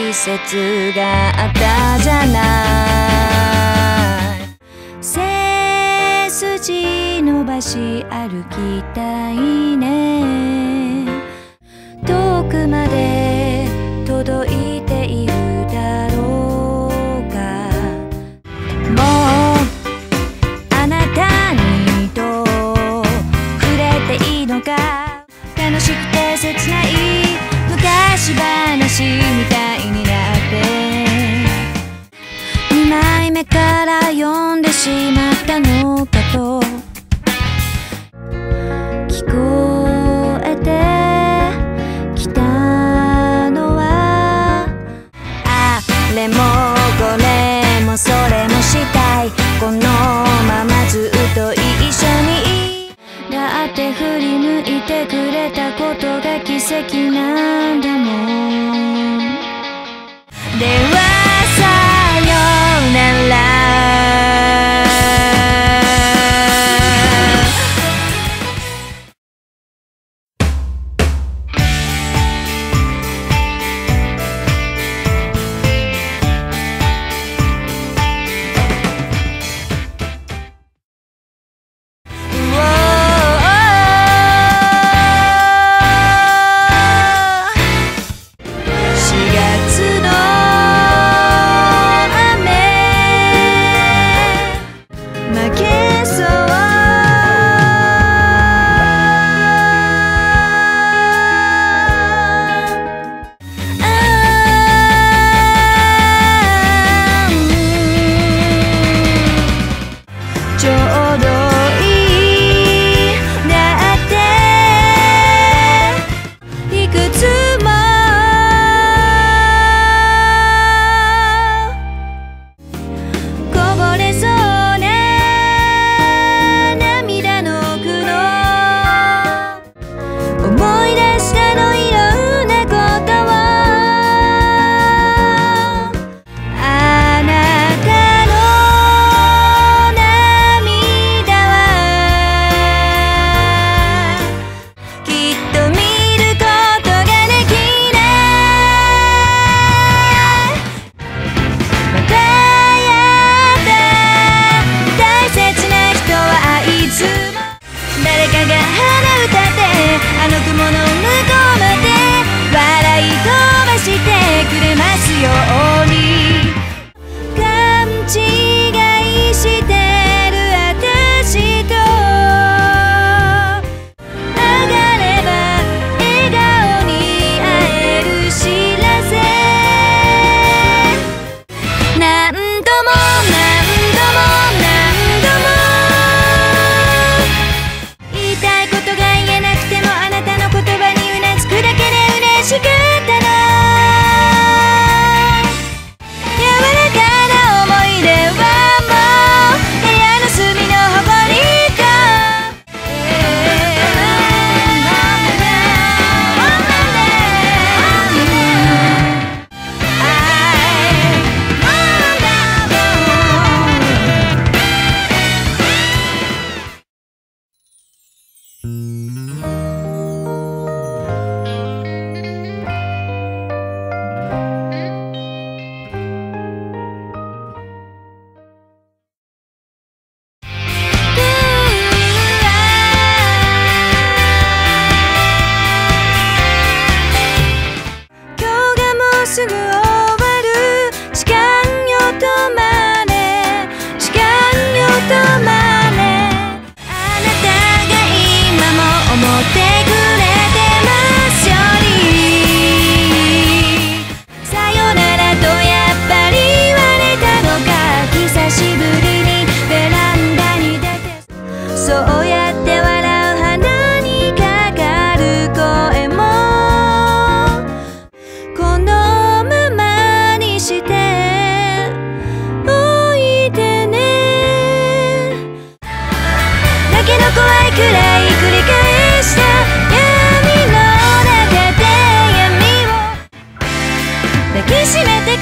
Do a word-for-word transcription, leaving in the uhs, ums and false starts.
季節があったじゃない。背筋伸ばし歩きたいね。遠くまで届いているだろうか。もうあなたにと触れていいのか。楽しくて切ない昔話みたいになってにまいめから読んでしまったのかと聞こえてきたのは、あれもこれもそれもしたい、このままずっと一緒に。だって振り向いてくれたことが奇跡なんだもん。ではさよなら。すぐ終わる時間よ止まれ、時間よ止まれ。あなたが今も思ってくれてますより、さよならとやっぱり言われたのか。久しぶりにベランダに出て、そうやって笑う鼻にかかる声もこの怖いくらい繰り返した闇の中で闇を抱きしめて